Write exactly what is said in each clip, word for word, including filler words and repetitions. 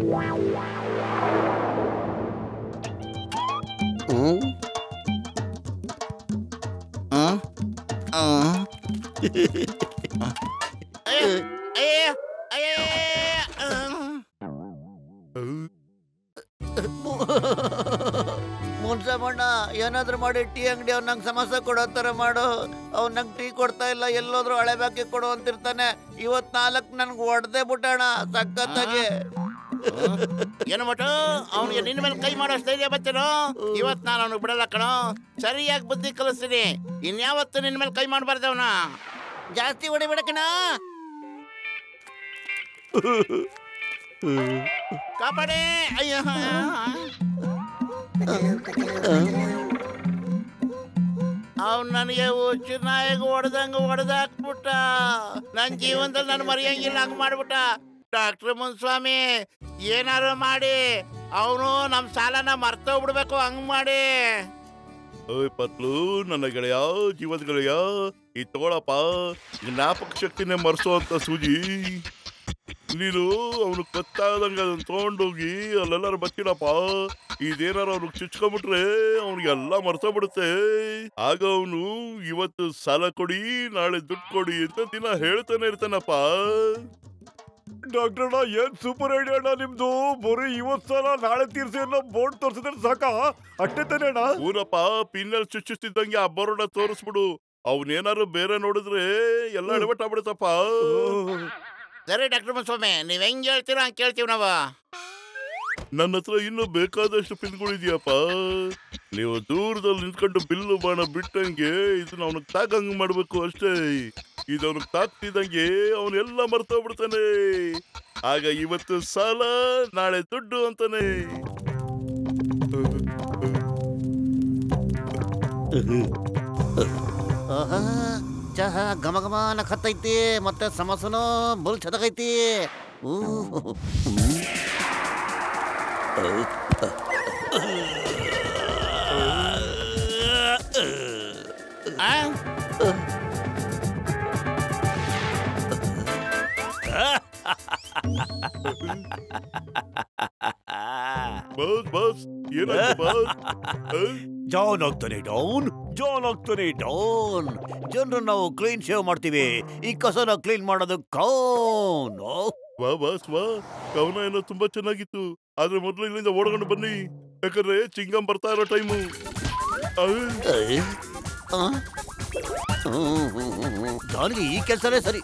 ಮುನ್ಸಮಣ್ಣ ಏನಾದ್ರು ಮಾಡಿ ಟೀ ಅಂಗಡಿ ಅವ್ನ ನಂಗೆ ಸಮಸ್ಯೆ ಕೊಡೋ ತರ ಮಾಡು. ಅವ್ನು ನಂಗೆ ಟೀ ಕೊಡ್ತಾ ಇಲ್ಲ, ಎಲ್ಲೋದ್ರು ಹಳೆ ಬಾಕಿ ಕೊಡು ಅಂತಿರ್ತಾನೆ. ಇವತ್ ನಾಲ್ಕು ನನ್ಗೆ ಹೊಡೆದೇ ಬಿಟ್ಟಣ ಸಖತ್ತಾಗಿ. ಏನು ಮಟು ಅವ್ನಿಗೆ ನಿನ್ನ ಮೇಲೆ ಕೈ ಮಾಡೋ ಧೈರ್ಯ ಬರ್ತೇನೋ? ಇವತ್ ನಾನು ಅವ್ನಿಗೆ ಬಿಡಲ್ಲ ಕಣೋ, ಸರಿಯಾಗಿ ಬುದ್ಧಿ ಕಲಿಸ್ತೀನಿ. ಇನ್ಯಾವತ್ತು ನಿನ್ನ ಮೇಲೆ ಕೈ ಮಾಡಬಾರ್ದು ಅವನ. ಜಾಸ್ತಿ ಹೊಡಿಬಿಡಕಣ. ಕಾಪಾಡಿ. ಅಯ್ಯೋ ಅವ್ನು ನನಗೆ ಹುಚ್ಚು ನಾಯಿಗೆ ಹೊಡೆದಂಗ ಹೊಡೆದಾಕ್ಬಿಟ್ಟ. ನನ್ನ ಜೀವನದಲ್ಲಿ ನಾನು ಮರೆಯಂಗಿಲ್ಲ, ಹಂಗ ಮಾಡ್ಬಿಟ್ಟ. ಡಾಕ್ಟರ್ ಮುನ್ಸ್ವಾಮಿ ಏನಾರು ಮಾಡಿ ಅವನು ನಮ್ಮ ಸಾಲನ ಮರ್ತೋಗ್ಬಿಡ್ಬೇಕು, ಹಂಗ್ ಮಾಡಿ. ಓಯ್ ಪತ್ಲು, ನನ್ನ ಗೆಳೆಯ, ಜೀವದ ಗೆಳೆಯ, ಈ ತಗೊಳಪ್ಪ, ಜ್ಞಾಪಕ ಶಕ್ತಿನೇ ಮರ್ಸೋಂತ ಸೂಜಿ. ನೀನು ಅವನು ಕತ್ತಾದಂಗ ಅದನ್ನ ತಗೊಂಡೋಗಿ ಅಲ್ಲೆಲ್ಲಾರು ಬಚ್ಚಿಡಪ್ಪ. ಇದೇನಾರು ಅವ್ನಿಗೆ ಚುಚ್ಕೊಂಡ್ಬಿಟ್ರೆ ಅವ್ನಿಗೆಲ್ಲ ಮರ್ಸೋಗ್ಬಿಡುತ್ತೆ. ಆಗ ಅವನು ಇವತ್ತು ಸಾಲ ಕೊಡಿ, ನಾಳೆ ದುಡ್ಡು ಕೊಡಿ ಅಂತ ದಿನ ಹೇಳ್ತಾನೆ ಇರ್ತಾನಪ್ಪ. ಡಾಕ್ಟರ್ ಅಣ್ಣ, ಏನ್ ಸೂಪರ್ ಐಡಿಯಾ ಅಣ್ಣ ನಿಮ್ದು. ಬರೀ ಇವತ್ ಸಲ ನಾಳೆ ತೀರ್ಸಿ ಅನ್ನೋ ಬೋರ್ಡ್ ತೋರಿಸಿದ್ರೆ ಸಾಕ, ಅಷ್ಟೇ ತಾನೇ ಅಣ್ಣ? ಊರಪ್ಪ, ಪಿನ್ನಲ್ಲಿ ಚುಚ್ಚಿಸ್ತಿದ್ದಂಗೆ ಆ ಬೋರ್ಡ ತೋರಿಸ್ಬಿಡು. ಅವನೇನಾರು ಬೇರೆ ನೋಡಿದ್ರೆ ಎಲ್ಲ ಎಡವಟ್ ಆಗ್ಬಿಡುತ್ತಪ್ಪ. ಸರಿ ಡಾಕ್ಟರ್ ಮುನ್ಸ್ವಾಮಿ, ನೀವ್ ಹೆಂಗ್ ಹೇಳ್ತೀರಾ ಹಂಗೆ ಕೇಳ್ತೀವಿ ನಾವು. ನನ್ನ ಹತ್ರ ಇನ್ನೂ ಬೇಕಾದಷ್ಟು ಪಿನ್ಗಳಿದೆಯಪ್ಪ. ನೀವು ದೂರದಲ್ಲಿ ನಿಂತ್ಕೊಂಡು ಬಿಲ್ಲು ಬಾಣ ಬಿಟ್ಟಂಗೆ ಇದನ್ನ ಅವನಿಗೆ ತಾಕಂಗ್ ಮಾಡ್ಬೇಕು ಅಷ್ಟೇ. ಇದು ಅವನಿಗೆ ತಾಕ್ತಿದಂಗೆ ಅವನೆಲ್ಲ ಮರ್ತೋಗ್ಬಿಡ್ತಾನೆ. ಆಗ ಇವತ್ತು ಸಾಲ, ನಾಳೆ ದುಡ್ಡು ಅಂತಾನೆ. ಚಹಾ ಘಮ ಘಮ ನಖತ್ತೈತಿ, ಮತ್ತೆ ಸಮಸನೋ ಬುಲ್ ಚದಕೈತಿ. ಬಸ್ ಬಸ್ ಏನಾಯ್ತು ಬಸ್? ಜಾನ್ ಆಗ್ತಾನೆ ಡೌನ್, ಜಾನ್ ಆಗ್ತಾನೆ ಡೌನ್. ಜನರು ನಾವು ಕ್ಲೀನ್ ಶೇವ್ ಮಾಡ್ತೀವಿ, ಈ ಕಸನ ಕ್ಲೀನ್ ಮಾಡೋದು ಕೌನ್. ವಾ ಬಾಸ್ ವಾ, ಕವನ ಏನೋ ತುಂಬಾ ಚೆನ್ನಾಗಿತ್ತು. ಆದ್ರೆ ಮೊದಲು ಇಲ್ಲಿಂದ ಓಡ್ಕೊಂಡು ಬನ್ನಿ, ಯಾಕಂದ್ರೆ ಚಿಂಗಂ ಬರ್ತಾ ಇರೋ ಟೈಮು. ಜಾನ್ಗೆ ಈ ಕೆಲಸನೇ ಸರಿ.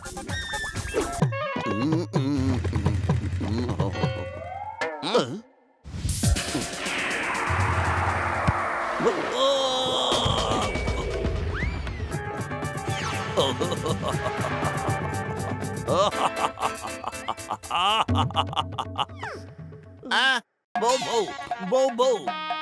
Bow bow, bow bow,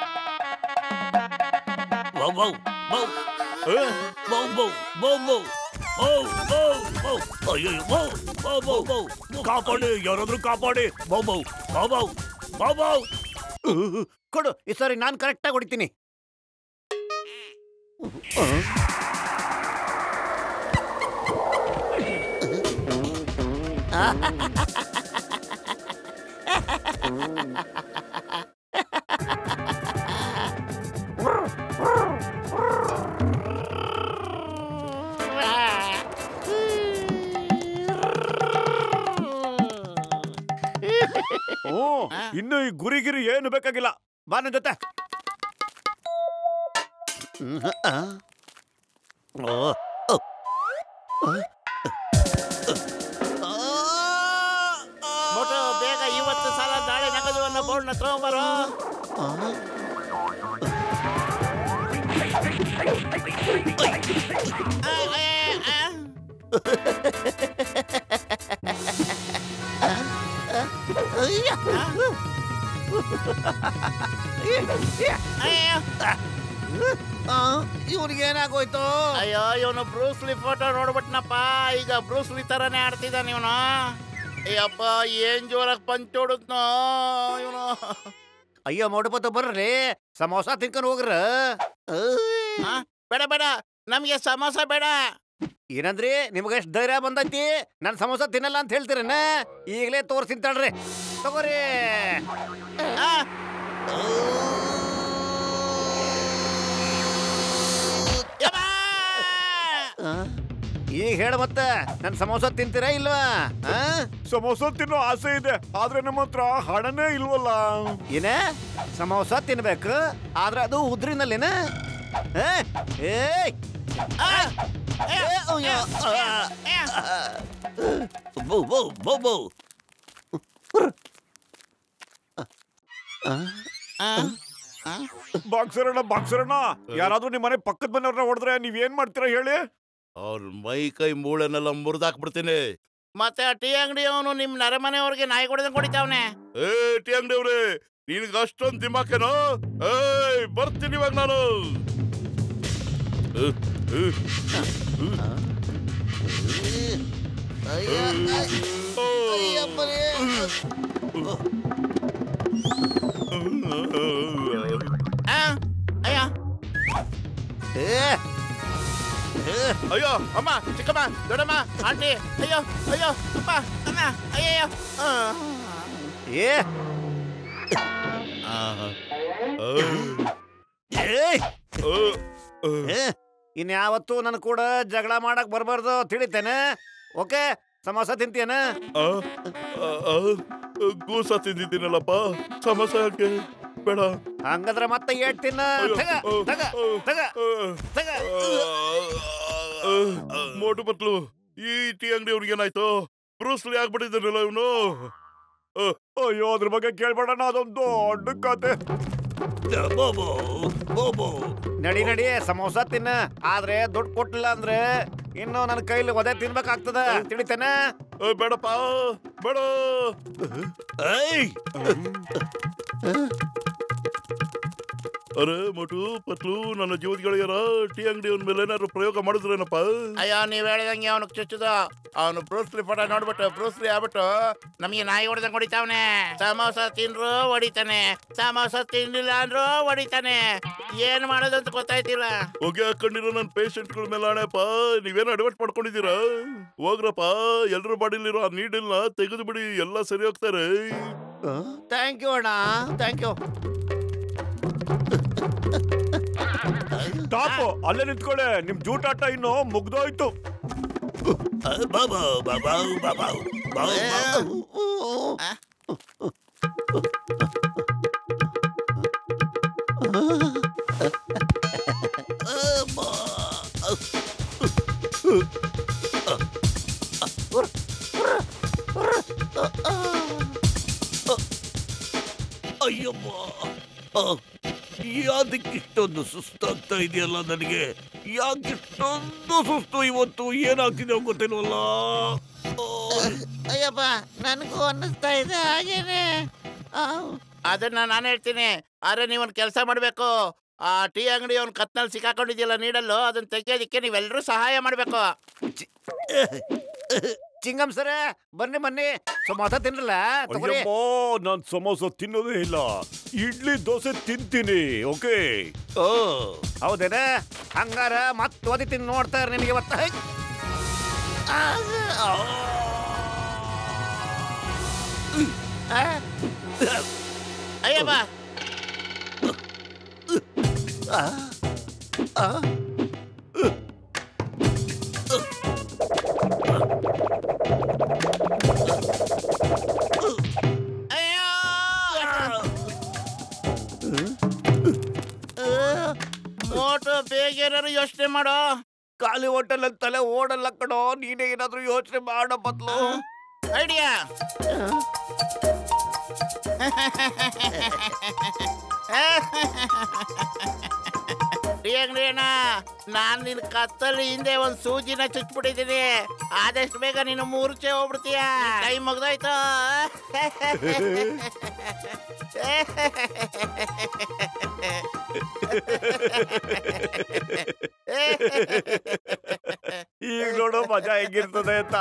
bow bow, bow, bow bow, bow bow, bow bow, bow. ಅಯ್ಯೋ bow, bow bow, bow. ಕಾಪಾಡಿ, ಯಾರಾದ್ರೂ ಕಾಪಾಡಿ. bow bow, bow bow, bow bow. ಕೊಡು, ಈ ಸಾರಿ ನಾನು ಕರೆಕ್ಟಾಗಿ ಹೊಡಿತೀನಿ. ಇನ್ನು ಈ ಗುರಿಗಿರಿ ಏನು ಬೇಕಾಗಿಲ್ಲ, ಬಾ ನನ್ನ ಜೊತೆ. ಮೋಟು, ಬೇಗ ಇವತ್ತು ಸಾಲ ನಾಳೆ ನಗದು ಅನ್ನೋ ಬೋರ್ಡ್ನ ತಗೊಂಬರೋ. ಇವನಿಗೆ ಏನಾಗೋಯ್ತು? ಅಯ್ಯೋ, ಇವನು ಬ್ರೂಸ್ಲಿ ಫೋಟೋ ನೋಡ್ಬಿಟ್ನಪ್ಪ. ಈಗ ಬ್ರೂಸ್ಲಿ ತರಾನೇ ಆಡ್ತಿದ್ದಾನ ಇವನು. ಅಯ್ಯಪ್ಪ, ಏನ್ ಜೋರಾಗಿ ಪಂಚ್ ಹೊಡದ್ನೋ ಇವನು. ಅಯ್ಯೋ ಮೋಟಪತ ಬರ್ರಿ, ಸಮೋಸ ತಿನ್ಕೊಂಡು ಹೋಗ್ರ. ಬೇಡ ಬೇಡ, ನಮ್ಗೆ ಸಮೋಸ ಬೇಡ. ಏನಂದ್ರಿ ನಿಮ್ಗೆ ಎಷ್ಟು ಧೈರ್ಯ ಬಂದೈತಿ ನನ್ ಸಮೋಸ ತಿನ್ನಲ್ಲ ಅಂತ ಹೇಳ್ತೀರೇನ ಈಗಲೇ ತೋರ್ಸಿನ್ ತಡ್ರಿ ತಗೋರಿ ಆ, ಯಬ್ಬಾ! ಈಗ ಹೇಳ ಮತ್ತ ನನ್ ಸಮೋಸ ತಿಂತೀರಾ ಇಲ್ವಾ ಆ? ಸಮೋಸ ತಿನ್ನೋ ಆಸೆ ಇದೆ ಆದ್ರೆ ನಮ್ಮ ಹತ್ರ ಹಣನೇ ಇಲ್ವಲ್ಲ. ಏನ ಸಮೋಸ ತಿನ್ಬೇಕು ಆದ್ರೆ ಅದು ಉದ್ರಿನಲ್ಲೇನ ಆ? ಏಯ್ ಆ, ಏ, ಅವ್ನ್ಯ. ಏ, ಬೋ ಬೋ ಬೋ ಬೋ ಆ, ಆ. ಬಾಕ್ಸರಣ್ಣ ಬಾಕ್ಸರಣ್ಣ ಯಾರಾದ್ರೂ ನಿಮ್ ಮನೆ ಪಕ್ಕದ ಮನೆಯವ್ರನ್ನ ಹೊಡೆದ್ರೆ ನೀವ್ ಏನ್ ಮಾಡ್ತೀರಾ ಹೇಳಿ? ಅವ್ರ ಮೈ ಕೈ ಮೂಳೆನೆಲ್ಲ ಮುರಿದಾಕ್ಬಿಡ್ತೀನಿ. ಮತ್ತೆ ಆ ಟೀ ಅಂಗಡಿ ಅವನು ನಿಮ್ ನರಮನೆಯವ್ರಿಗೆ ನಾಯಿ ಕೊಡದಂಗ್ ಕೊಡಿತಾವನೆ. ಏ ಟಿ ಅಂಗಡಿ ಅವ್ರೆ ನಿನ್ಗೆ ಅಷ್ಟೊಂದು ದಿಮಾಕೇನೋ? ಏಯ್ ಬರ್ತೀನಿ ಇವಾಗ ನಾನು. ಏ, ಏ, ಅಯ್ಯ ಓ. ಅಯ್ಯಪ್ಪನೇ. ಆ, ಅಯ್ಯ ಏ, ಏ, ಅಯ್ಯೋ ಅಮ್ಮ ಚಿಕ್ಕಮ್ಮ ದೊಡ್ಡಮ್ಮ ಆಂಟಿ ಅಯ್ಯೋ ಅಯ್ಯೋ ಅಪ್ಪ ಅಮ್ಮ ಅಯ್ಯಯ್ಯೋ ಆ. ಏ, ಆ, ಏಯ್, ಆ, ಆ. ಏ, ಇನ್ಯಾವತ್ತೂ ನನ್ ಕೂಡ ಜಗಳ ಮಾಡಕ್ ಬರ್ಬಾರ್ದು ತಿಳಿತೇನೆ ಓಕೆ ಸಮೋಸ ತಿಂತೀಯನ ಆ, ಆ, ಆ, ಗೂಸ ತಿಂದಿದ್ದೀನಲ್ಲಪ್ಪ ಸಮೋಸ ಯಾಕೆ ಬೇಡ. ಹಂಗಂದ್ರ ಮತ್ತೆ ಏಟ್ ತಿನ್ನ ತಗ ತಗ ತಗ ತಗ ಮೋಟು ಪತ್ಲು ಈ ಟೀ ಅಂಗಡಿ ಅವ್ರಿಗೆ ಏನಾಯ್ತು? ಬ್ರೂಸ್ಲಿ ಆಗ್ಬಿಟ್ಟಿದ್ದಾನಲ್ಲ ಇವನು. ಅಯ್ಯೋ ಅದ್ರ ಬಗ್ಗೆ ಕೇಳ್ಬೇಡಣ್ಣ ಅದೊಂದು ದೊಡ್ಡ ಕತೆ. ಬೋ ಬೋ ಬೋ ಬೋ ನಡಿ ನಡಿ ಸಮೋಸ ತಿನ್ನ ಆದ್ರೆ ದುಡ್ಡು ಕೊಟ್ಟಿಲ್ಲ ಅಂದ್ರೆ ಇನ್ನು ನನ್ನ ಕೈಲಿ ಒದೆ ತಿನ್ಬೇಕಾಗ್ತದ ತಿಳಿತೇನ ಬೇಡಪ್ಪ ಬೇಡ. ಏಯ್ ಅರೆ ಮೋಟು ಪತ್ಲು ನನ್ನ ಜೀವದ ಗೆಳೆಯರ ಟೀ ಅಂಗಡಿ ಅವನ ಮೇಲೆ ಏನಾದ್ರು ಪ್ರಯೋಗ ಮಾಡಿದ್ರೇನಪ್ಪ? ಅಯ್ಯೋ ನೀವ್ ಹೇಳಿದಂಗೆ ಅವನು ಚುಚ್ಚುದ ಅವನು ಬ್ರೂಸ್ಲಿ ಫೋಟೋ ನೋಡ್ಬಿಟ್ಟು ಬ್ರೂಸ್ಲಿ ಆಗ್ಬಿಟ್ಟು ನಮಗೆ ನಾಯಿ ಹೊಡೆದಂಗ್ ಹೊಡಿತಾವನೆ. ಸಮೋಸ ತಿಂದ್ರು ಹೊಡಿತಾನೆ, ಸಮೋಸ ತಿನ್ಲಿಲ್ಲ ಅಂದ್ರು ಹೊಡಿತಾನೆ. ಏನ್ ಮಾಡೋದು ಅಂತ ಗೊತ್ತಾಯ್ತಿಲ್ಲ. ಹೋಗಿ ಹಾಕೊಂಡಿರೋ ನನ್ನ ಪೇಷಂಟ್ಗಳ ಮೇಲೆ ಆಣೆಪ್ಪ. ನೀವೇನು ಅಡ್ವರ್ಟ್ ಮಾಡ್ಕೊಂಡಿದ್ದೀರಾ? ಹೋಗ್ರಪ್ಪ ಎಲ್ರ ಬಾಡಿಲಿರೋ ಆ ನೀಡಲ್ನ ತೆಗೆದು ಬಿಡಿ, ಎಲ್ಲ ಸರಿ ಹೋಗ್ತಾರೆ. ಥ್ಯಾಂಕ್ ಯು ಅಣ್ಣ ಥ್ಯಾಂಕ್ ಯು ಟಾಪ್ ಅಲ್ಲೇ ನಿಂತ್ಕೊಳ್ಳೆ, ನಿಮ್ ಜೂಟಾಟ ಇನ್ನು ಮುಗ್ದೋಯ್ತು. ಬಾಬಾ ಬಾಬಾ ಬಾಬಾ ಅಯ್ಯಮ್ಮ ಯಾದಕ್ಕಿಷ್ಟೊಂದು ಸುಸ್ತಾಗ್ತಾ ಇದೆಯಲ್ಲ ನನಗೆ? ಯಾಕಿಷ್ಟೊಂದು ಸುಸ್ತು ಇವತ್ತು? ಏನಾಗ್ತಿದೆ ಗೊತ್ತಿಲ್ವಲ್ಲ. ಅಯ್ಯಪ್ಪ ನನಗೂ ಅನ್ನಿಸ್ತಾ ಇದೆ ಹಾಗೇನೆ. ಅದನ್ನ ನಾನು ಹೇಳ್ತೀನಿ. ಆದ್ರೆ ನೀವೊಂದು ಕೆಲಸ ಮಾಡ್ಬೇಕು. ಆ ಟೀ ಅಂಗಡಿ ಅವ್ನ ಕತ್ನಲ್ಲಿ ಸಿಕ್ಕಾಕೊಂಡಿದ್ಯಲ್ಲ ನೀಡಲ್ಲು, ಅದನ್ನ ತೆಗಿಯೋದಿಕ್ಕೆ ನೀವೆಲ್ಲರೂ ಸಹಾಯ ಮಾಡ್ಬೇಕು. ಚಿಂಗಮ್ ಸರ ಬನ್ನಿ ಬನ್ನಿ ಸಮೋಸ ತಿನ್ರಲ್ಲ ತಗೋರಿ. ಅಯ್ಯಮ್ಮ ನಾನ್ ಸಮೋಸ ತಿನ್ನೋದೇ ಇಲ್ಲ, ಇಡ್ಲಿ ದೋಸೆ ತಿಂತೀನಿ. ಓಕೆ ಓ ಹೌದೇನ? ಹಂಗಾರ ಮತ್ ಓದಿ ತಿನ್ ನೋಡ್ತಾರ ನಿನಗೆ ಇವತ್ತ. ಅಯ್ಯಪ್ಪ ಮೋಟು ಬೇಗ ಏನಾರು ಯೋಚನೆ ಮಾಡೋ. ಖಾಲಿ ಹೋಟೆಲ್ ತಲೆ ಓಡಲ್ಲ ಕಣೋ, ನೀನೇ ಏನಾದ್ರೂ ಯೋಚನೆ ಮಾಡೋ ಬದ್ಲು. ಐಡಿಯಾ. ಟೀ ಅಂಗಡಿ ಅಣ್ಣ, ನಾನ್ ನಿನ್ ಕತ್ತಲ್ಲಿ ಹಿಂದೆ ಒಂದ್ ಸೂಜಿನ ಚುಚ್ಬಿಟ್ಟಿದ್ದೀನಿ. ಆದಷ್ಟು ಬೇಗ ನೀನು ಮೂರ್ಛೆ ಹೋಗ್ಬಿಡ್ತೀಯ. ಟೈಮ್ ಮುಗ್ದೋಯ್ತು. ಈಗ ನೋಡೋ ಮಜಾ ಹೆಂಗಿರ್ತದೆ ಅಂತ.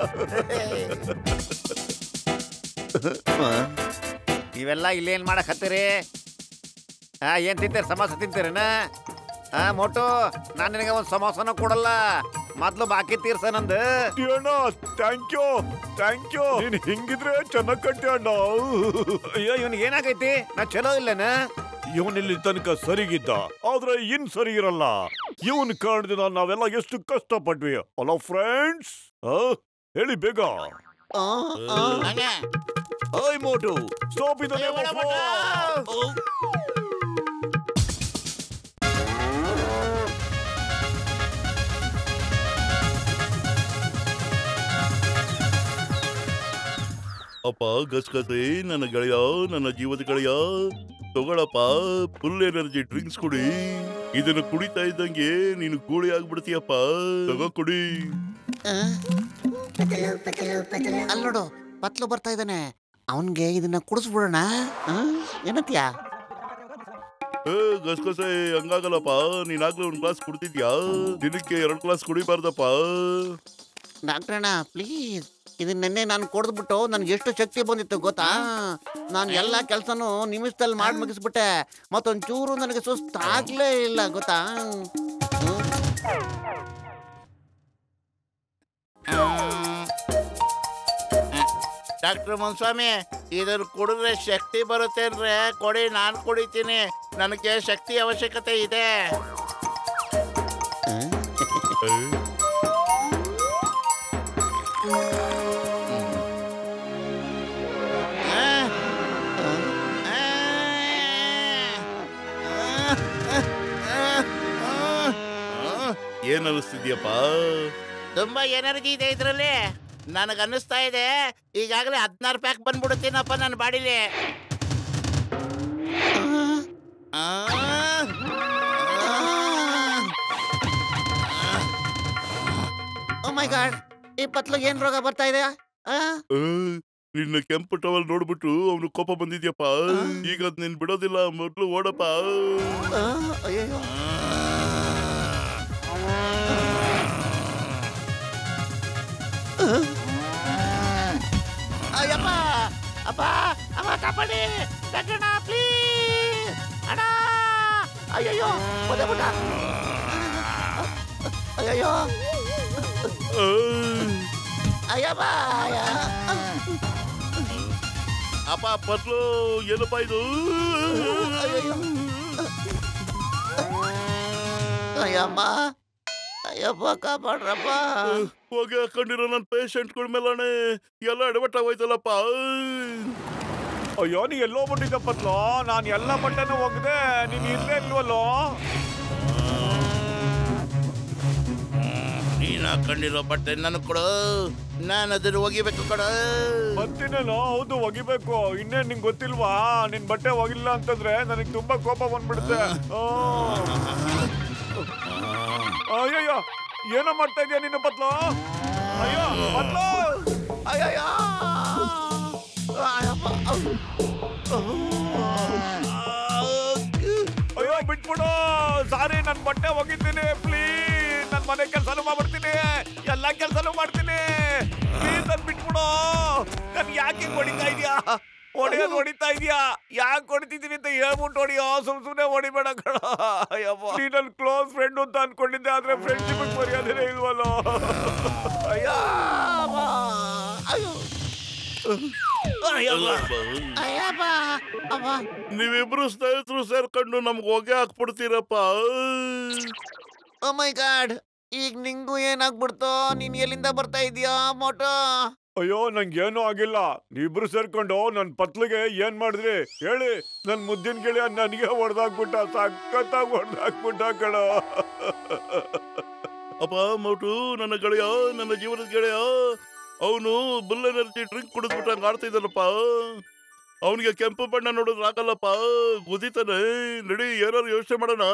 ಇವೆಲ್ಲ ಇಲ್ಲೇನ್ ಮಾಡಕ್ ಹತ್ತೀರಿ? ಹಾ ಏನ್ ತಿಂತೀರಿ? ಸಮೋಸ ತಿಂತೀರೇನ? ಹಾ ಮೋಟು ನಾನ್ ನಿನಗೆ ಒಂದ್ ಸಮೋಸನ ಕೊಡಲ್ಲ. ಮೊದ್ಲು ಬಾಕಿ ತೀರ್ಸ ನಂದು. ಟಿ ಅಣ್ಣ ಥ್ಯಾಂಕ್ ಯು ಥ್ಯಾಂಕ್ ಯು. ನೀನ್ ಹಿಂಗಿದ್ರೆ ಚೆನ್ನಾಗ್ ಕಟ್ಟಿ ಅಣ್ಣ. ಅಯ್ಯೋ ಇವ್ನಿಗೆ ಏನಾಗೈತಿ? ನಾ ಚಲೋ ಇಲ್ಲನ? ಇವನಿಲ್ಲಿ ತನಕ ಸರಿಗಿದ್ದ, ಆದ್ರೆ ಇನ್ ಸರಿ ಇರಲ್ಲ. ಇವನ್ ಕಾರಣದಿಂದ ನಾವೆಲ್ಲ ಎಷ್ಟು ಕಷ್ಟ ಪಟ್ವಿ ಅಲ್ಲ ಫ್ರೆಂಡ್ಸ್? ಹೇಳಿ ಬೇಗ. ಓಯ್ ಮೋಟು ಸ್ಟಾಪ್ ಇದು. ಅಪ್ಪ ಗಸ್ಗಸೆ ನನ್ನ ಗೆಳೆಯ, ನನ್ನ ಜೀವದ ಗೆಳೆಯ, ತಗೊಳಪ್ಪ ಫುಲ್ ಎನರ್ಜಿ ಡ್ರಿಂಕ್ಸ್ ಕುಡಿ. ಇದನ್ನು ಕುಡಿತಾ ಇದ್ದಂಗೆ ನೀನು ಗೂಳಿ ಆಗ್ಬಿಡ್ತೀಯಪ್ಪ. ತಗೋ ಕುಡಿ. ಅಲ್ ನೋಡು, ಪತ್ಲು ಬರ್ತಾ ಇದ್ದಾನೆ. ಅವನ್ಗೆ ಇದನ್ನ ಕುಡಿಸ್ಬಿಡೋಣ. ಏನತ್ಯಾ? ಏ ಗಸ್ಗಸೆ ಹಂಗಾಗಲ್ಲಪ್ಪ. ನೀನಾಗ್ಲೂ ಒಂದ್ ಗ್ಲಾಸ್ ಕುಡ್ತಿದ್ಯಾ? ದಿನಕ್ಕೆ ಎರಡ್ ಗ್ಲಾಸ್ ಕುಡಿಬಾರ್ದಪ್ಪ. ಡಾಕ್ಟ್ರಣ್ಣ ಪ್ಲೀಸ್, ಇದನ್ನ ನೆನ್ನೆ ನಾನು ಕೊಡ್ದ್ಬಿಟ್ಟು ನನ್ಗೆ ಎಷ್ಟು ಶಕ್ತಿ ಬಂದಿತ್ತು ಗೊತ್ತಾ? ನಾನು ಎಲ್ಲಾ ಕೆಲ್ಸನೂ ನಿಮಿಷದಲ್ಲಿ ಮಾಡಿ ಮುಗಿಸ್ಬಿಟ್ಟೆ. ಮತ್ತೊಂಚೂರು ನನಗೆ ಸುಸ್ತಾಗ್ಲೇ ಇಲ್ಲ ಗೊತ್ತಾ? ಡಾಕ್ಟರ್ ಮುನ್ಸ್ವಾಮಿ, ಇದನ್ನು ಕುಡಿದ್ರೆ ಶಕ್ತಿ ಬರುತ್ತೆ ಅಂದ್ರೆ ಕೊಡಿ, ನಾನು ಕುಡಿತೀನಿ. ನನಗೆ ಶಕ್ತಿ ಅವಶ್ಯಕತೆ ಇದೆ. ಏನ್ ಅನಿಸ್ತಿದ್ಯಪ್ಪ? ತುಂಬಾ ಎನರ್ಜಿ ಇದೆ ಇದ್ರಲ್ಲಿ. ನನಗೆ ಅನ್ನಿಸ್ತಾ ಇದೆ ಈಗಾಗಲೇ ಹದಿನಾರು ಪ್ಯಾಕ್ ಬಂದ್ಬಿಡುತ್ತೇನಪ್ಪ ನನ್ನ ಬಾಡಿಲಿ. ಓ ಮೈ ಗಾಡ್, ಈ ಪತ್ಲಿಗೆ ಏನ್ ರೋಗ ಬರ್ತಾ ಇದೆ? ನಿನ್ನ ಕೆಂಪು ಟವಲ್ ನೋಡ್ಬಿಟ್ಟು ಅವನು ಕೋಪ ಬಂದಿದ್ಯಪ್ಪ. ಈಗ ಅದ್ ನೀನ್ ಬಿಡೋದಿಲ್ಲ, ಮೊದ್ಲು ಓಡಪ್ಪ. ಅಯ್ಯೋ ಅಯ್ಯಪ್ಪ, ಅಪ್ಪ ಅಮ್ಮ ಕಾಪಾಡಿ ಡಾಕ್ಟರ್ನ ಪ್ಲೀಸ್ ಅಣ್ಣ. ಅಯ್ಯಯ್ಯೋ ಪದೇ ಪುಟ. ಅಯ್ಯಯ್ಯೋ ಅಯ್ಯಪ್ಪ. ಅಪ್ಪ ಪತ್ಲು ಏನಪ್ಪ ಇದು? ಅಯ್ಯಮ್ಮ, ಅಯ್ಯಪ್ಪ ಕಾಪಾಡ್ರಪ್ಪ. ಹೋಗಿ ಹಾಕೊಂಡಿರೋ ನನ್ನ ಪೇಷಂಟ್ಗಳ ಮೇಲಾನೆ ಎಲ್ಲ ಎಡವಟ್ಟಾಗೋಯ್ತಲ್ಲಪ್ಪ. ಅಯ್ಯೋ ನೀ ಎಲ್ಲೋ ಬಿಟ್ಟಿದ್ದ ಪತ್ಲು. ನಾನು ಎಲ್ಲ ಬಟ್ಟೆನೂ ಒಗ್ದೆ, ನೀನ್ ಇಲ್ಲೇ ಇಲ್ವಲ್ಲೋ? ನೀನು ಹಾಕೊಂಡಿರೋ ಬಟ್ಟೆ ನನಗೆ ಕೊಡು, ನಾನು ಅದನ್ನು ಒಗಿಬೇಕು ಕೊಡು. ಮತ್ತಿನೇನೋ? ಹೌದು ಒಗಿಬೇಕು. ಇನ್ನೇನ್ ನಿಂಗೆ ಗೊತ್ತಿಲ್ವಾ? ನಿನ್ ಬಟ್ಟೆ ಒಗಿಲ್ಲ ಅಂತಂದ್ರೆ ನನಗೆ ತುಂಬಾ ಕೋಪ ಬಂದ್ಬಿಡುತ್ತೆ. ಅಯ್ಯಯ್ಯೋ ಏನೋ ಮಾಡ್ತಾ ಇದೀಯ ನೀನು ಪತ್ಲು? ಅಯ್ಯೋ ಪತ್ಲು, ಅಯ್ಯಯ್ಯೋ ಅಯ್ಯೋ ಬಿಟ್ಬಿಡು. ಸಾರಿ, ನನ್ ಬಟ್ಟೆ ಒಗಿತೀನಿ ಪ್ಲೀಸ್. ನನ್ ಮನೆ ಕೆಲ್ಸನೂ ಮಾಡ್ಬಿಡ್ತೀನಿ, ಎಲ್ಲಾ ಕೆಲ್ಸನೂ ಮಾಡ್ತೀನಿ. ಪ್ಲೀಸ್ ನನ್ ಬಿಟ್ಬಿಡು. ನನ್ ಯಾಕೆ ಹೊಡಿತಾ ಇದೀಯಾ? ಹೊಡಿಯೋದು ಹೊಡಿತಾ ಇದೀಯಾ? ಯಾಕೆ ಹೊಡಿತಿದ್ದೀನಿ ಅಂತ ಹೇಳ್ಬಿಟ್ಟು ಹೊಡಿಯೋ, ಸುಮ್ ಸುಮ್ನೆ ಹೊಡಿಬೇಡ ಕಣ. ಅಯ್ಯಪ್ಪ, ನೀ ನನ್ ಕ್ಲೋಸ್ ಫ್ರೆಂಡ್ ಅಂತ ಅನ್ಕೊಂಡಿದ್ದೆ, ಆದ್ರೆ ಫ್ರೆಂಡ್ಶಿಪ್ ಮರ್ಯಾದೆನೇ ಇಲ್ವಲ್ಲೋ. ಅಯ್ಯೋ ಅಯ್ಯೋ ಅಯ್ಯಪ್ಪ ಅಪ್ಪ. ನೀವಿಬ್ರು ಸ್ನೇಹಿತರು ಸೇರ್ಕೊಂಡು ನಮ್ಗೆ ಹೊಗೆ ಹಾಕ್ಬಿಡ್ತೀರಪ್ಪ. ಓ ಮೈ ಗಾಡ್, ಈಗ ನಿಂಗೂ ಏನಾಗ್ಬಿಡ್ತೋ? ನೀನ್ ಎಲ್ಲಿಂದ ಬರ್ತಾ ಇದೀಯಾ ಮೋಟೋ? ಅಯ್ಯೋ ನಂಗೇನು ಆಗಿಲ್ಲ. ನೀವಿಬ್ರು ಸೇರ್ಕೊಂಡು ನನ್ ಪತ್ಲಿಗೆ ಏನ್ ಮಾಡಿದ್ರಿ ಹೇಳಿ? ನನ್ ಮುದ್ದಿನ ಗೆಳೆಯ ನನಗೆ ಹೊಡೆದಾಕ್ಬಿಟ್ಟ, ಸಖತ್ತಾಗಿ ಹೊಡೆದಾಕ್ಬಿಟ್ಟ ಕಣ. ಅಪ್ಪ ಮೋಟು ನನ್ನ ಗೆಳೆಯ, ನನ್ನ ಜೀವನದ ಗೆಳೆಯ, ಅವನು ಬುಲ್ ಎನರ್ಜಿ ಡ್ರಿಂಕ್ ಕುಡಿದ್ಬಿಟ್ಟಂಗ ಆಡ್ತಾ ಇದ್ದಾನಪ್ಪ. ಅವನಿಗೆ ಕೆಂಪು ಬಣ್ಣ ನೋಡಿದ್ರೆ ಆಗಲ್ಲಪ್ಪ, ಕುದಿತಾನೆ. ನಡಿ ಏನಾರು ಯೋಚನೆ ಮಾಡೋಣ.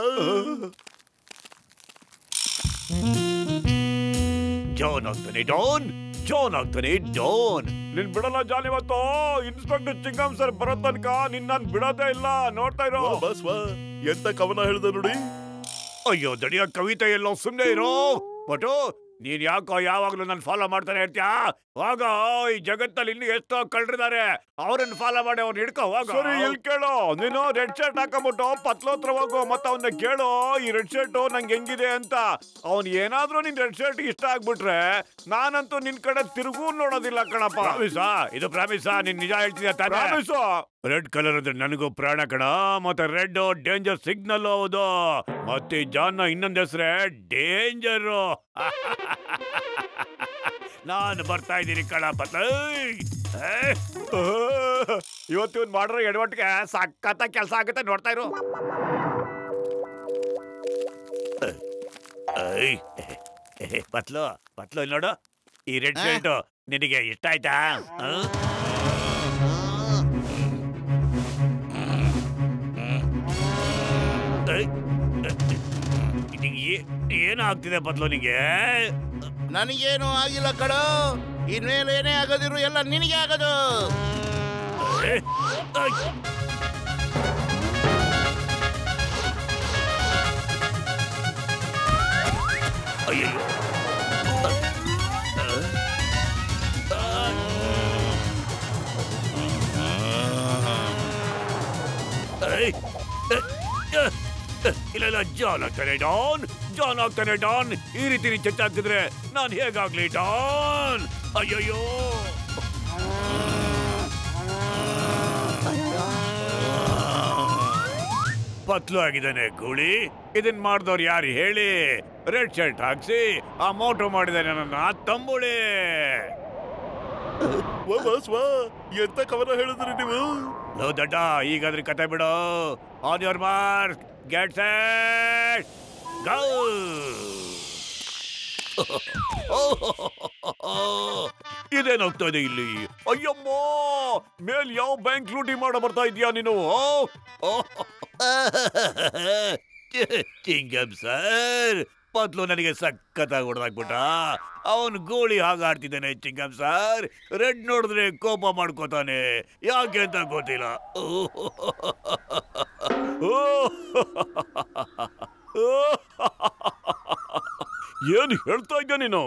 ಜಾನ್ ಆಗ್ತಾನೆ ಡಾನ್, ಜಾನ್ ಆಗ್ತಾನೆ ಡಾನ್. ನಿನ್ ಬಿಡಲ್ಲ ಜಾನ್. ಇವತ್ತು ಇನ್ಸ್ಪೆಕ್ಟರ್ ಚಿಂಗಮ್ ಸರ್ ಬರೋ ತನಕ ನಿನ್ ನಾನ್ ಬಿಡೋದೇ ಇಲ್ಲ. ನೋಡ್ತಾ ಇರೋ ಬಸ್ ವಾ, ಎಂತ ಕವನ ಹೇಳ್ದ ನೋಡಿ. ಅಯ್ಯೋ ದಡಿಯ ಕವಿತೆ ಎಲ್ಲೋ, ಸುಮ್ನೆ ಇರೋ. ಬಟು ನೀನ್ ಯಾಕೋ ಯಾವಾಗ್ಲೂ ನನ್ ಫಾಲೋ ಮಾಡ್ತಾನೆ ಇರ್ತೀಯಾ? ಹೋಗ, ಈ ಜಗತ್ತಲ್ಲಿ ಇನ್ನು ಎಷ್ಟೋ ಕಳ್ರಿದ್ದಾರೆ, ಅವ್ರನ್ನ ಫಾಲೋ ಮಾಡಿ ಅವ್ರು ಹಿಡ್ಕೊ ಹೋಗ. ಸರಿ, ಇಲ್ಲಿ ಕೇಳು, ನೀನು ರೆಡ್ ಶರ್ಟ್ ಹಾಕೊಂಬಿಟ್ಟು ಪತ್ಲು ಹತ್ರ ಹೋಗು, ಮತ್ತೆ ಅವನ್ನ ಕೇಳು ಈ ರೆಡ್ ಶರ್ಟ್ ನಂಗೆ ಹೆಂಗಿದೆ ಅಂತ. ಅವ್ನ್ ಏನಾದ್ರೂ ನಿನ್ ರೆಡ್ ಶರ್ಟ್ ಇಷ್ಟ ಆಗ್ಬಿಟ್ರೆ ನಾನಂತೂ ನಿನ್ ಕಡೆ ತಿರುಗೂ ನೋಡೋದಿಲ್ಲ ಕಣಪ್ಪ. ಪ್ರಾಮಿಸಾ? ಇದು ಪ್ರಾಮಿಸಾ? ನೀನ್ ನಿಜ ಹೇಳ್ತಿದ್ಯಾ ತಾನೇ? ಪ್ರಾಮಿಸು. ರೆಡ್ ಕಲರ್ ಅಂದ್ರೆ ನನಗೂ ಪ್ರಾಣ ಕಣ. ಮತ್ತೆ ರೆಡ್ ಡೇಂಜರ್ ಸಿಗ್ನಲ್ ಹೌದು. ಮತ್ತೆ ಜಾನ್ನ ಇನ್ನೊಂದ್ ಹೆಸ್ರೆ ಡೇಂಜರ್. ನಾನು ಬರ್ತಾ ಇದ್ದೀನಿ ಕಣ. ಇವತ್ತು ಮಾಡ್ರೋ ಎಡವಟ್ಟಿಗೆ ಸಖತ್ತ ಕೆಲಸ ಆಗುತ್ತೆ, ನೋಡ್ತಾ ಇರು. ಪತ್ಲು ಪತ್ಲು ನೋಡು, ಈ ರೆಡ್ ಶರ್ಟ್ ನಿನಗೆ ಇಷ್ಟ ಆಯ್ತಾ? ಏನಾಗ್ತಿದೆ ಪತ್ಲು ನಿಂಗೆ? ನನಗೇನು ಆಗಿಲ್ಲ ಕಣೋ. ಇನ್ಮೇಲೆ ಏನೇ ಆಗೋದಿರು ಎಲ್ಲ ನಿನಗೆ ಆಗೋದು. ಅಯ್ಯೋ, ಇಲ್ಲ ಇಲ್ಲ, ಜಾನ್ ಆಗ್ತಾನೆ ಡಾನ್, ಜಾನ್ ಆಗ್ತಾನೆ ಡಾನ್. ಈ ರೀತಿ ನೀನ್ ಚಚ್ಚಾಗ್ತಿದ್ರೆ ನಾನು ಹೇಗಾಗ್ಲಿ ಡಾನ್? ಅಯ್ಯಯ್ಯೋ, ಪತ್ಲು ಆಗಿದ್ದಾನೆ ಗೂಳಿ. ಇದನ್ ಮಾಡ್ದವ್ರು ಯಾರು ಹೇಳಿ? ರೆಡ್ ಶರ್ಟ್ ಹಾಕ್ಸಿ ಆ ಮೋಟೋ ಮಾಡಿದಾನೆ ನನ್ನ ತಂಬುಳಿ. ಎಂತ ಕವನ ಹೇಳಿದ್ರಿ ನೀವು? ಲೋ ದಡ್ಡ, ಈಗಾದ್ರೆ ಕತೆ ಬಿಡು. On your mark, get set, go. ಇದೇನಾಗ್ತಾ ಇದೆ ಇಲ್ಲಿ? ಅಯ್ಯಮ್ಮ, ಮೇಲ್ ಯಾವ ಬ್ಯಾಂಕ್ ಲೂಟಿ ಮಾಡೋ ಬರ್ತಾ ಇದೀಯಾ ನೀನು? ಚಿಂಗಮ್ ಸರ್, ಪತ್ಲು ನನಗೆ ಸಖತ್ತಾಗಿ ಹೊಡೆದಾಕ್ಬಿಟ್ಟ. ಅವನು ಗೋಳಿ ಹಾಗಾಡ್ತಿದ್ದಾನೆ ಚಿಂಗಮ್ ಸರ್. ರೆಡ್ ನೋಡಿದ್ರೆ ಕೋಪ ಮಾಡ್ಕೋತಾನೆ, ಯಾಕೆ ಅಂತ ಗೊತ್ತಿಲ್ಲ. ಏನು ಹೇಳ್ತಾ ಇದ್ದ ನೀನು?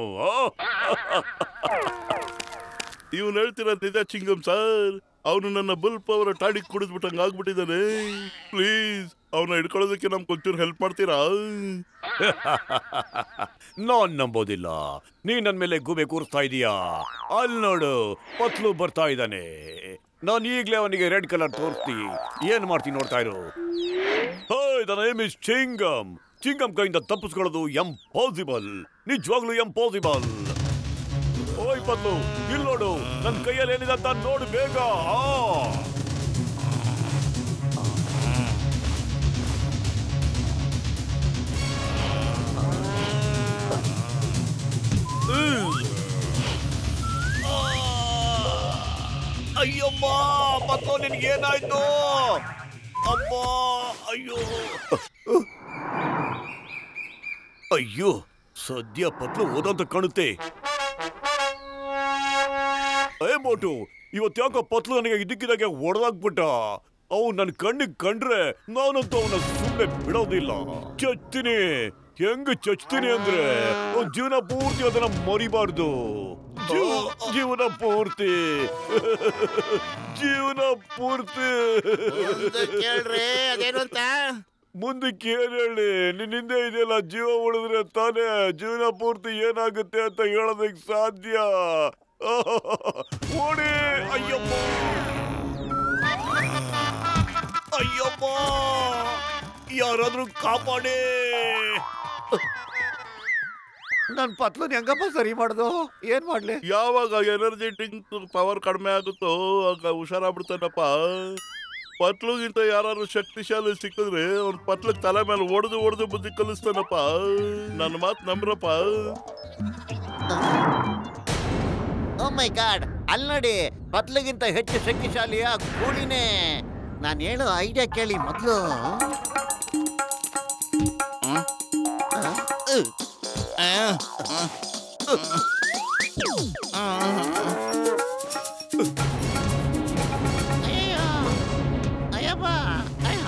ಇವನು ಹೇಳ್ತಿರೋ ನಿಜ ಚಿಂಗಮ್ ಸರ್. ಅವನು ನನ್ನ ಬುಲ್ ಪವರ್ ಟಾಡಿಕ್ ಕುಡಿದ್ಬಿಟ್ಟಂಗ ಆಗ್ಬಿಟ್ಟಿದ್ದಾನೆ. ಪ್ಲೀಸ್ ಅವನ್ನ ಹಿಡ್ಕೊಳ್ಳೋದಕ್ಕೆ ನಮ್ಗೆ ಒಂಚೂರು ಹೆಲ್ಪ್ ಮಾಡ್ತೀರಾ? ನಾನ್ ನಂಬೋದಿಲ್ಲ. ನೀ ನನ್ ಮೇಲೆ ಗೂಬೆ ಕೂರಿಸ್ತಾ ಇದೀಯಾ? ಅಲ್ಲಿ ನೋಡು, ಪತ್ಲು ಬರ್ತಾ ಇದ್ದಾನೆ. ನಾನು ಈಗ್ಲೇ ಅವನಿಗೆ ರೆಡ್ ಕಲರ್ ತೋರಿಸ್ತಿ ಏನ್ ಮಾಡ್ತೀನಿ ನೋಡ್ತಾ ಇರು. The name is Chingam. Chingam ಕೈಯಿಂದ ತಪ್ಪಿಸ್ಕೊಳ್ಳೋದು ಎಂಪಾಸಿಬಲ್, ನಿಜವಾಗ್ಲೂ ಎಂಪಾಸಿಬಲ್. ಓಯ್ ಪತ್ಲು, ಇಲ್ಲಿ ನೋಡು, ನನ್ನ ಕೈಯಲ್ಲಿ ಏನಿದೆ ಅಂತ ನೋಡು ಬೇಗ. ಅಯ್ಯಮ್ಮ, ಪತ್ಲು ನಿನ್ಗೇನಾಯ್ತು? ಅಮ್ಮ, ಅಯ್ಯೋ ಅಯ್ಯೋ, ಸದ್ಯ ಪತ್ಲು ಓದಂತ ಕಾಣುತ್ತೆ. ಏ ಮೋಟು, ಇವತ್ತ್ಯಾಕೋ ಪತ್ಲು ನನಗೆ ಇದಕ್ಕಿದಾಗೆ ಹೊಡೆದಾಕ್ಬಿಟ್ಟ. ಅವು ನನ್ನ ಕಣ್ಣಿಗೆ ಕಂಡ್ರೆ ನಾನಂತೂ ಅವನ ಸುಮ್ಮನೆ ಬಿಡೋದಿಲ್ಲ. ಚಚ್ತೀನಿ, ಹೆಂಗ್ ಚಚ್ತೀನಿ ಅಂದ್ರೆ ಜೀವನ ಪೂರ್ತಿ ಅದನ್ನ ಮರಿಬಾರ್ದು. ಜೀವನ ಪೂರ್ತಿ ಜೀವನ ಪೂರ್ತಿ ಕೇಳ್ರಿ ಅದೇನು ಅಂತ. ಮುಂದಕ್ಕೆ ಏನ್ ಹೇಳಿ? ನಿನ್ನಿಂದ ಇದೆಯಲ್ಲ, ಜೀವ ಉಳಿದ್ರೆ ತಾನೇ ಜೀವನ ಪೂರ್ತಿ ಏನಾಗುತ್ತೆ ಅಂತ ಹೇಳೋದಕ್ಕೆ ಸಾಧ್ಯ. ಓಡಿ! ಅಯ್ಯಮ್ಮ, ಅಯ್ಯಮ್ಮ, ಯಾರಾದ್ರೂ ಕಾಪಾಡಿ. ನನ್ ಪತ್ಲನ್ ಹೆಂಗಪ್ಪ ಸರಿ ಮಾಡುದು? ಏನ್ ಮಾಡ್ಲಿ? ಯಾವಾಗ ಎನರ್ಜಿ ಡ್ರಿಂಕ್ ಪವರ್ ಕಡಿಮೆ ಆಗುತ್ತೋ ಆಗ ಹುಷಾರಾಗ್ಬಿಡ್ತಾನಪ್ಪ. ಪತ್ಲುಗಿಂತ ಯಾರು ಶಕ್ತಿಶಾಲಿ ಸಿಕ್ಕಿದ್ರೆ ಅವ್ನ ಪತ್ಲಕ್ ತಲೆ ಮೇಲೆ ಒಡೆದು ಒಡೆದು ಬುದ್ಧಿ ಕಲಿಸ್ತಾನಪ್ಪ. ನನ್ನ ಮಾತು ನಂಬ್ರಪ್ಪ. ಓ ಮೈ ಗಾಡ್, ಅಲ್ಲಿ ನೋಡಿ, ಪತ್ಲಗಿಂತ ಹೆಚ್ಚು ಶಕ್ತಿಶಾಲಿಯ ಗೂಳಿನೇ. ನಾನು ಹೇಳೋ ಐಡಿಯಾ ಕೇಳಿ ಮೊದಲು. ಅಯ್ಯೋ, ಅಯ್ಯಪ್ಪ, ಅಯ್ಯೋ.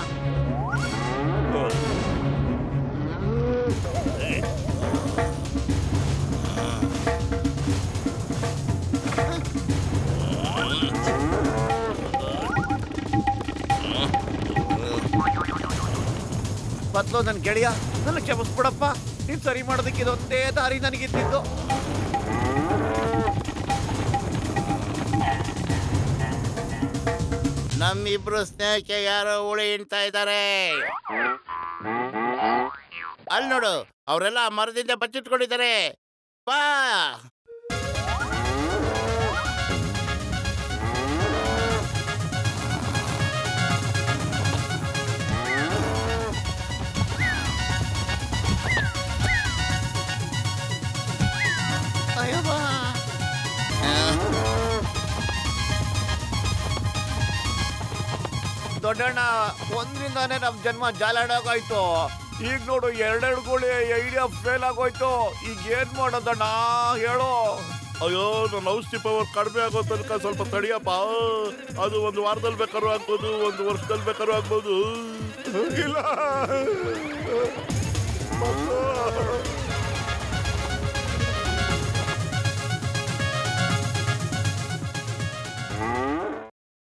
ಬದ್ಲು ನನ್ ಗೆಳೆಯ ನನ್ನ ಕ್ಷಮಿಸ್ಬಿಡಪ್ಪ. ನೀನ್ ಸರಿ ಮಾಡೋದಕ್ಕೆ ಇದೊಂದೇ ದಾರಿ ನನಗಿದ್ದಿದ್ದು. ನಮ್ಮಿಬ್ರು ಸ್ನೇಹಕ್ಕೆ ಯಾರೋ ಉಳಿ ಹಿಂಡ್ತಾ ಇದ್ದಾರೆ. ಅಲ್ಲಿ ನೋಡು, ಅವರೆಲ್ಲ ಮರದಿಂದ ಬಚ್ಚಿಟ್ಕೊಂಡಿದ್ದಾರೆ. ಬಾ ದೊಡ್ಡಣ್ಣ, ಒಂದ್ರಿಂದಾನೇ ನಮ್ ಜನ್ಮ ಜಾಲಾಡೋಗಾಯ್ತು. ಈಗ ನೋಡು, ಎರಡೆರಡು ಗೋಳಿ ಐಡಿಯಾ ಫೇಲ್ ಆಗೋಯ್ತು. ಈಗ ಏನ್ ಮಾಡೋದಣ್ಣ ಹೇಳು? ಅಯ್ಯೋ, ನನ್ನ ಔಷಧಿ ಪವರ್ ಕಡಿಮೆ ಆಗೋ ತನಕ ಸ್ವಲ್ಪ ತಡಿಯಪ್ಪ. ಅದು ಒಂದು ವಾರದಲ್ಲಿ ಬೇಕಾದ್ರೂ ಆಗ್ಬೋದು, ಒಂದು ವರ್ಷದಲ್ಲಿ ಬೇಕಾದ್ರೂ ಆಗ್ಬೋದು. ಇಲ್ಲ